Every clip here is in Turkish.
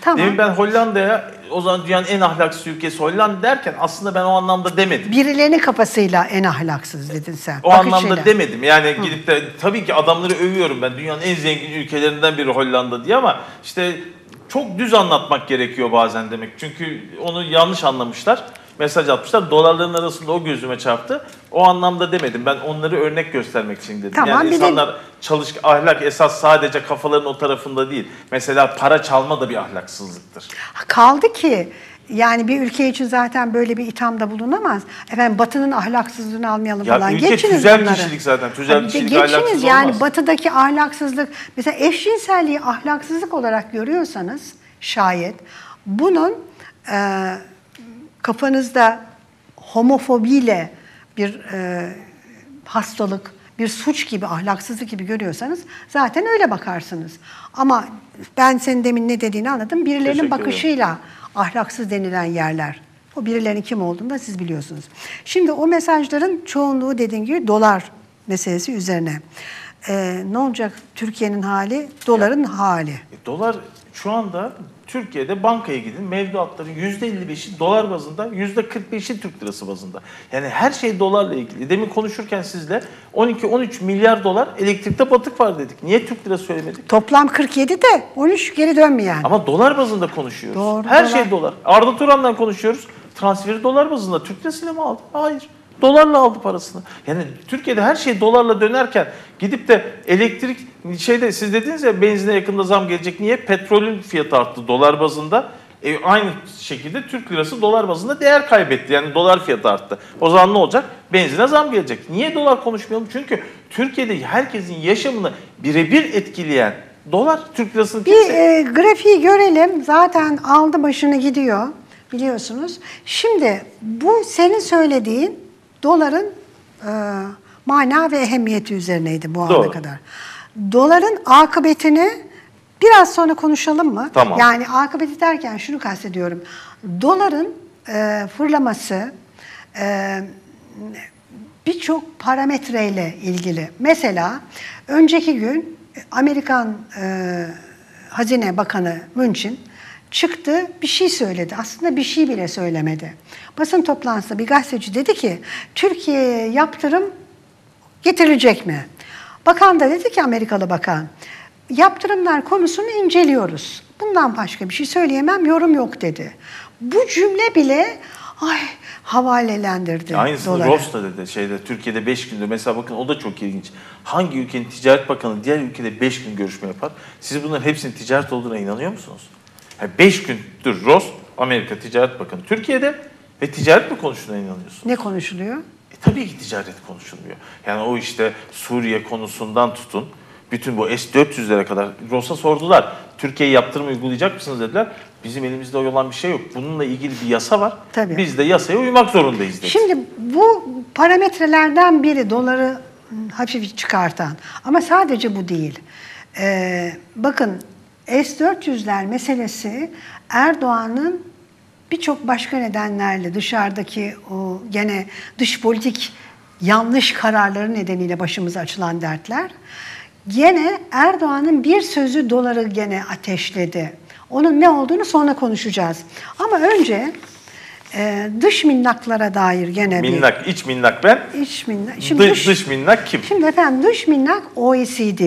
Tamam. Demin ben Hollanda'ya, o zaman dünyanın en ahlaksız ülkesi Hollanda derken aslında ben o anlamda demedim. Birilerinin kafasıyla en ahlaksız dedin sen. O bakışıyla. anlamda demedim. Yani gidip de tabii ki adamları övüyorum ben. Dünyanın en zengin ülkelerinden biri Hollanda diye, ama işte çok düz anlatmak gerekiyor bazen demek. Çünkü onu yanlış anlamışlar. Mesaj atmışlar. Dolarların arasında o gözüme çarptı. O anlamda demedim. Ben onları örnek göstermek için dedim. Tamam, yani insanlar ahlak esas sadece kafaların o tarafında değil. Mesela para çalma da bir ahlaksızlıktır. Kaldı ki yani bir ülke için zaten böyle bir ithamda bulunamaz. Efendim Batı'nın ahlaksızlığını almayalım Ya falan. ülke Geçiniz tüzel bunları. kişilik zaten. Tüzel kişilik Geçiniz ahlaksız yani olmaz. Batı'daki ahlaksızlık. Mesela eşcinselliği ahlaksızlık olarak görüyorsanız şayet bunun kafanızda homofobiyle bir hastalık, bir suç gibi, ahlaksızlık gibi görüyorsanız zaten öyle bakarsınız. Ama ben senin demin ne dediğini anladım. Birilerinin bakışıyla ahlaksız denilen yerler. O birilerinin kim olduğunu da siz biliyorsunuz. Şimdi o mesajların çoğunluğu dediğim gibi dolar meselesi üzerine. Ne olacak Türkiye'nin hali, doların hali? Dolar şu anda Türkiye'de bankaya gidin, mevduatların %55'i dolar bazında, %45'i Türk lirası bazında. Yani her şey dolarla ilgili. Demin konuşurken sizle 12-13 milyar dolar elektrikte batık var dedik. Niye Türk lirası söylemedik? Toplam 47 de 13 geri dönmeyen. Ama dolar bazında konuşuyoruz. Doğru, her dolar. şey dolar. Arda Turan'dan konuşuyoruz. Transferi dolar bazında. Türk lirasıyla mı aldı? Hayır. Dolarla aldı parasını. Yani Türkiye'de her şey dolarla dönerken gidip de elektrik siz dediniz ya, benzine yakında zam gelecek. Niye? Petrolün fiyatı arttı dolar bazında. Aynı şekilde Türk lirası dolar bazında değer kaybetti. Yani dolar fiyatı arttı. O zaman ne olacak? Benzine zam gelecek. Niye dolar konuşmayalım? Çünkü Türkiye'de herkesin yaşamını birebir etkileyen dolar, Türk lirasını Bir grafiği görelim. Zaten aldı başını gidiyor biliyorsunuz. Şimdi bu senin söylediğin doların mana ve ehemmiyeti üzerineydi bu ana kadar. Doların akıbetini biraz sonra konuşalım mı? Tamam. Yani akıbeti derken şunu kastediyorum. Doların fırlaması birçok parametreyle ilgili. Mesela önceki gün Amerikan Hazine Bakanı Mnuchin çıktı, bir şey söyledi. Aslında bir şey bile söylemedi. Basın toplantısında bir gazeteci dedi ki, Türkiye'ye yaptırım getirilecek mi? Bakan da dedi ki, Amerikalı bakan, yaptırımlar konusunu inceliyoruz. Bundan başka bir şey söyleyemem, yorum yok dedi. Bu cümle bile havalelendirdi. Aynısını Ross da dedi. Türkiye'de 5 gündür. Mesela bakın, o da çok ilginç. Hangi ülkenin ticaret bakanı diğer ülkede 5 gün görüşme yapar? Siz bunların hepsinin ticaret olduğuna inanıyor musunuz? 5 gündür Ross, Amerika Ticaret Bakanı Türkiye'de ve ticaret mi konuştuğuna inanıyorsunuz? Ne konuşuluyor? Tabii ki ticaret konuşulmuyor. Yani o işte Suriye konusundan tutun, bütün bu S-400'lere kadar Ross'a sordular. Türkiye'ye yaptırım uygulayacak mısınız dediler. Bizim elimizde olan bir şey yok. Bununla ilgili bir yasa var. Tabii. Biz de yasaya uymak zorundayız dedi. Şimdi bu parametrelerden biri doları hafif çıkartan. Ama sadece bu değil. Bakın S-400'ler meselesi Erdoğan'ın birçok başka nedenlerle dışarıdaki o gene dış politik yanlış kararları nedeniyle başımıza açılan dertler. Gene Erdoğan'ın bir sözü doları gene ateşledi. Onun ne olduğunu sonra konuşacağız. Ama önce dış minnaklara dair gene minnak, iç minnak ben. İç minnak. Şimdi dış minnak kim? Şimdi efendim dış minnak OECD.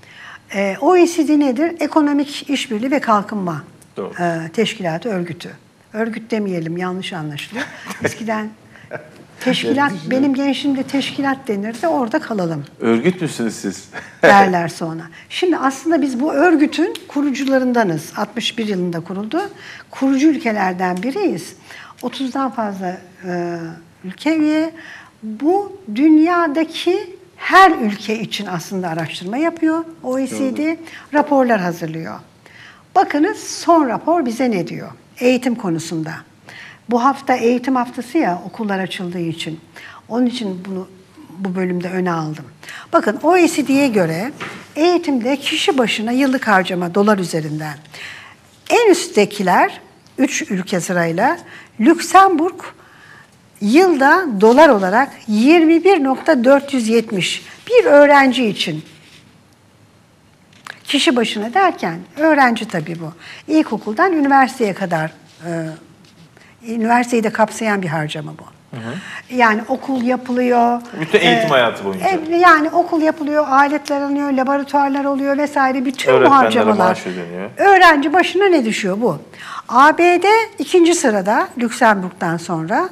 OECD nedir? Ekonomik İşbirliği ve Kalkınma Teşkilatı, örgütü. Örgüt demeyelim, yanlış anlaşılıyor. Eskiden teşkilat, benim gençliğimde teşkilat denirdi, orada kalalım. Örgüt müsünüz siz? Derler sonra. Şimdi aslında biz bu örgütün kurucularındanız. 61 yılında kuruldu. Kurucu ülkelerden biriyiz. 30'dan fazla ülke üye. Bu dünyadaki her ülke için aslında araştırma yapıyor. OECD raporlar hazırlıyor. Bakınız son rapor bize ne diyor? Eğitim konusunda. Bu hafta eğitim haftası ya, okullar açıldığı için. Onun için bunu bu bölümde öne aldım. Bakın OECD'ye göre eğitimde kişi başına yıllık harcama dolar üzerinden. En üsttekiler 3 ülke sırayla Lüksemburg yılda dolar olarak 21.470 bir öğrenci için Kişi başına derken öğrenci tabii bu. İlkokuldan üniversiteye kadar üniversiteyi de kapsayan bir harcama bu. Yani okul yapılıyor. Bütün eğitim hayatı boyunca. Yani okul yapılıyor, aletler alınıyor, laboratuvarlar oluyor vesaire. Bütün bu Öğretmenlere harcamalar. maaş ödeniyor. Öğrenci başına ne düşüyor bu? ABD ikinci sırada Lüksemburg'dan sonra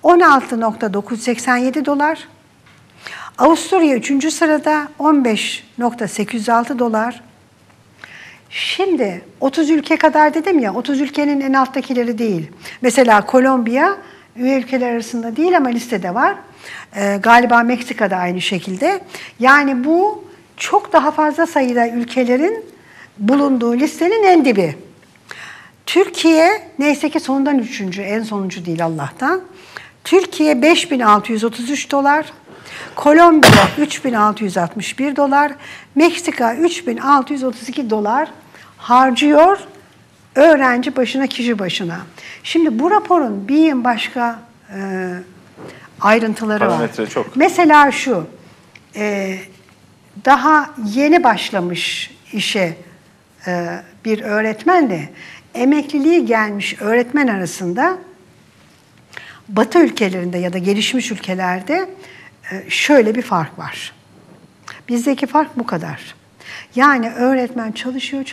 16.987 dolar. Avusturya 3. sırada 15.806 dolar. Şimdi 30 ülke kadar dedim ya, 30 ülkenin en alttakileri değil. Mesela Kolombiya üye ülkeler arasında değil ama listede var. Galiba Meksika'da aynı şekilde. Yani bu çok daha fazla sayıda ülkelerin bulunduğu listenin en dibi. Türkiye neyse ki sondan üçüncü, en sonuncu değil Allah'tan. Türkiye 5.633 dolar. Kolombiya 3.661 dolar, Meksika 3.632 dolar harcıyor öğrenci başına, kişi başına. Şimdi bu raporun bir yığın başka ayrıntıları Parametre var. çok. Mesela şu, daha yeni başlamış işe bir öğretmenle emekliliği gelmiş öğretmen arasında Batı ülkelerinde ya da gelişmiş ülkelerde şöyle bir fark var. Bizdeki fark bu kadar. Yani öğretmen çalışıyor.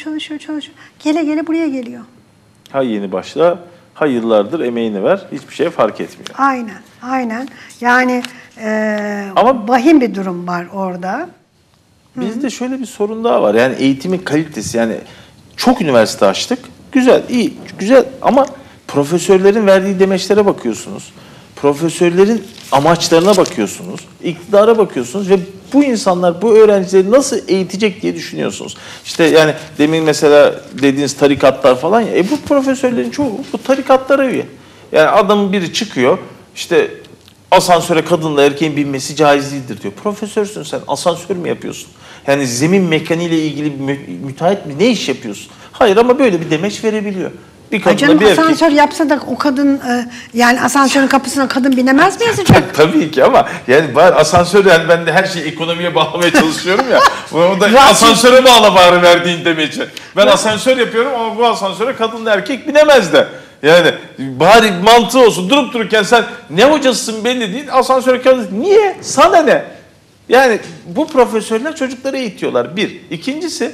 Gele gele buraya geliyor. Ha yeni başla, ha yıllardır emeğini ver. Hiçbir şey fark etmiyor. Aynen. Yani Ama vahim bir durum var orada. bizde şöyle bir sorun daha var. Yani eğitimin kalitesi. Yani çok üniversite açtık. Güzel, iyi, güzel ama profesörlerin verdiği demeçlere bakıyorsunuz. Profesörlerin amaçlarına bakıyorsunuz. İktidara bakıyorsunuz ve bu insanlar bu öğrencileri nasıl eğitecek diye düşünüyorsunuz. İşte yani demin mesela dediğiniz tarikatlar falan ya. Bu profesörlerin çoğu bu tarikatlara üye. Yani adamın biri çıkıyor işte asansöre kadınla erkeğin binmesi caiz değildir diyor. Profesörsün sen, asansör mü yapıyorsun? Yani zemin mekaniğiyle ilgili müteahhit mi? Ne iş yapıyorsun? Hayır ama böyle bir demeç verebiliyor. Bir kadınla Canım bir erkek. asansör yapsa da o kadın yani asansörün kapısına kadın binemez mi yazacak? Tabii ki ama yani var asansör, yani ben de her şeyi ekonomiye bağlamaya çalışıyorum ya. O da asansöre bağla bari verdiğin demeci. Ben asansör yapıyorum ama bu asansöre kadınla erkek binemez de. Yani bari mantığı olsun. Durup dururken sen ne hocasısın belli değil. Asansöre kadın. Niye? Sana ne? Yani bu profesörler çocukları eğitiyorlar. Bir. İkincisi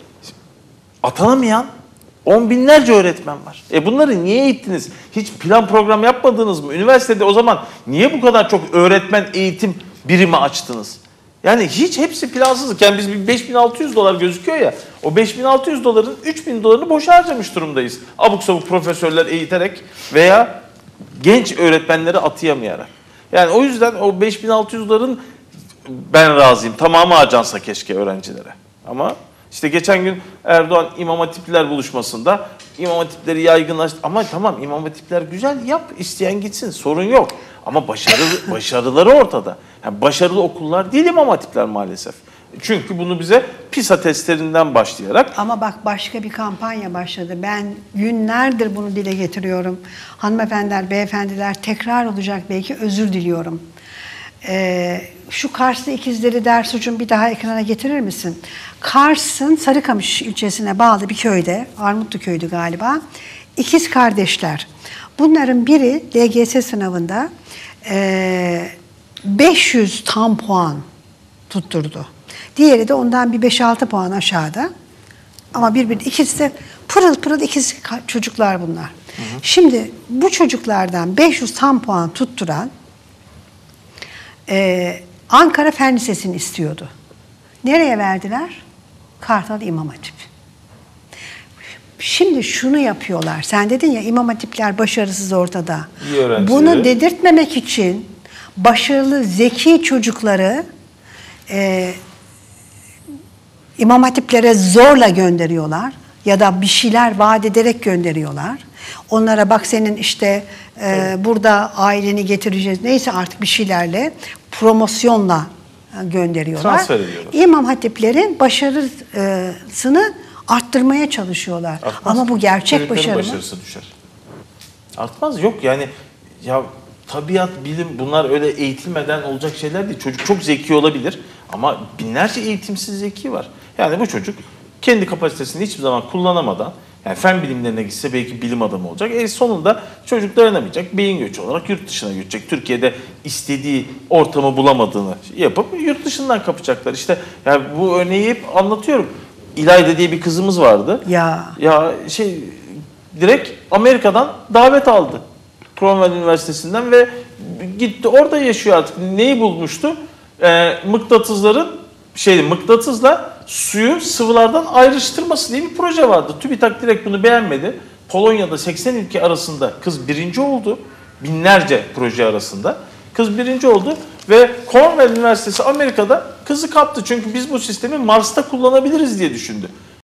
atanamayan 10 binlerce öğretmen var. Bunları niye eğittiniz? Hiç plan program yapmadınız mı? Üniversitede o zaman niye bu kadar çok öğretmen eğitim birimi açtınız? Yani hiç hepsi plansızlık. Yani biz bir 5.600 dolar gözüküyor ya. O 5.600 doların 3.000 dolarını boşa harcamış durumdayız. Abuk sabuk profesörler eğiterek veya genç öğretmenleri atayamayarak. Yani o yüzden o 5.600 doların ben razıyım. Tamamı harcansa keşke öğrencilere. Ama İşte geçen gün Erdoğan İmam Hatipler buluşmasında İmam Hatipleri yaygınlaştı. Ama tamam İmam Hatipler güzel, yap, isteyen gitsin, sorun yok. Ama başarıları ortada. Yani başarılı okullar değil İmam Hatipler maalesef. Çünkü bunu bize PISA testlerinden başlayarak... Ama bak başka bir kampanya başladı. Ben günlerdir bunu dile getiriyorum. Hanımefendiler, beyefendiler tekrar olacak belki, özür diliyorum. Şu Karslı ikizleri Dersucuğum bir daha ekrana getirir misin? Kars'ın Sarıkamış ilçesine bağlı bir köyde, Armutlu köyü galiba, ikiz kardeşler. Bunların biri LGS sınavında 500 tam puan tutturdu. Diğeri de ondan bir 5-6 puan aşağıda. Ama ikisi de pırıl pırıl ikiz çocuklar bunlar. Şimdi bu çocuklardan 500 tam puan tutturan Ankara Fen Lisesi'ni istiyordu. Nereye verdiler? Kartal İmam Hatip. Şimdi şunu yapıyorlar. Sen dedin ya İmam Hatipler başarısız ortada. Bunu dedirtmemek için başarılı, zeki çocukları İmam Hatiplere zorla gönderiyorlar. Ya da bir şeyler vaat ederek gönderiyorlar. Onlara bak senin işte burada aileni getireceğiz. Neyse artık bir şeylerle, promosyonla gönderiyorlar. Transfer ediyorlar. İmam Hatiplerin başarısını arttırmaya çalışıyorlar. Artmaz. Ama bu gerçek Çocukların başarı mı? başarısı düşer. Artmaz, yok yani ya tabiat, bilim bunlar öyle eğitilmeden olacak şeyler değil. Çocuk çok zeki olabilir ama binlerce eğitimsiz zeki var. Yani bu çocuk kendi kapasitesini hiçbir zaman kullanamadan, yani fen bilimlerine gitse belki bilim adamı olacak. Sonunda çocuk dayanamayacak, beyin göçü olarak yurt dışına göçecek. Türkiye'de istediği ortamı bulamadığını yapıp yurt dışından kapacaklar. İşte yani bu örneği hep anlatıyorum. İlayda diye bir kızımız vardı. Ya. Ya direkt Amerika'dan davet aldı. Cromwell Üniversitesi'nden ve gitti orada yaşıyor artık. Neyi bulmuştu? Mıknatısla suyu sıvılardan ayrıştırması diye bir proje vardı. TÜBİTAK direkt bunu beğenmedi. Polonya'da 80 ülke arasında kız birinci oldu. Binlerce proje arasında. Kız birinci oldu ve Cornell Üniversitesi Amerika'da kızı kaptı. Çünkü biz bu sistemi Mars'ta kullanabiliriz diye düşündü.